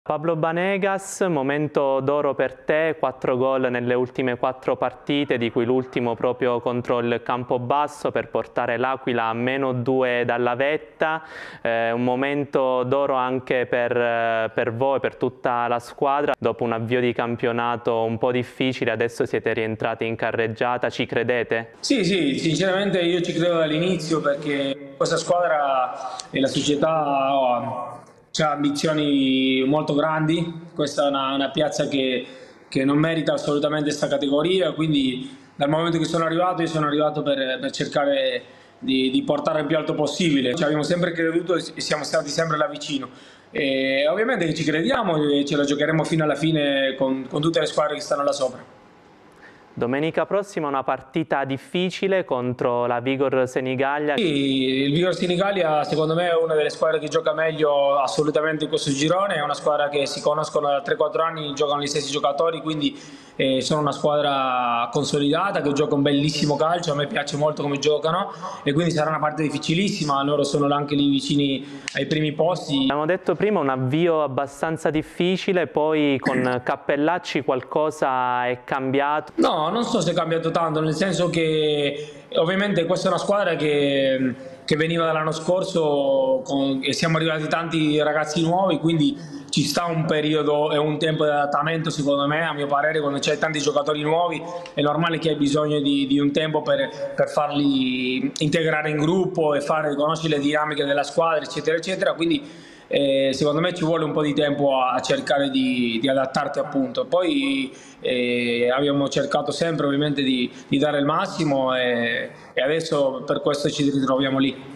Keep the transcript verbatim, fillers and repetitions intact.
Pablo Banegas, momento d'oro per te, quattro gol nelle ultime quattro partite, di cui l'ultimo proprio contro il Campobasso per portare l'Aquila a meno due dalla vetta, eh, un momento d'oro anche per, per voi, per tutta la squadra. Dopo un avvio di campionato un po' difficile, adesso siete rientrati in carreggiata, ci credete? Sì, sì, sinceramente io ci credo dall'inizio perché questa squadra e la società oh, ha ambizioni molto grandi. Questa è una, una piazza che, che non merita assolutamente questa categoria, quindi dal momento che sono arrivato io sono arrivato per, per cercare di, di portare il più alto possibile. Ci abbiamo sempre creduto e siamo stati sempre là vicino. E ovviamente che ci crediamo e ce la giocheremo fino alla fine con, con tutte le squadre che stanno là sopra. Domenica prossima una partita difficile contro la Vigor Senigallia. Sì, il Vigor Senigallia secondo me è una delle squadre che gioca meglio assolutamente in questo girone, è una squadra che si conoscono da tre quattro anni, giocano gli stessi giocatori, quindi eh, sono una squadra consolidata che gioca un bellissimo calcio, a me piace molto come giocano e quindi sarà una partita difficilissima, loro sono anche lì vicini ai primi posti. Abbiamo detto prima un avvio abbastanza difficile, poi con Cappellacci qualcosa è cambiato? No, non so se è cambiato tanto, nel senso che ovviamente questa è una squadra che, che veniva dall'anno scorso con, e siamo arrivati tanti ragazzi nuovi, quindi ci sta un periodo e un tempo di adattamento secondo me, a mio parere, quando c'è tanti giocatori nuovi è normale che hai bisogno di, di un tempo per, per farli integrare in gruppo e fare conoscere le dinamiche della squadra, eccetera, eccetera, quindi eh, secondo me ci vuole un po' di tempo a, a cercare di, di adattarti appunto. Poi eh, abbiamo cercato sempre ovviamente di, di dare il massimo e, e adesso per questo ci ritroviamo lì.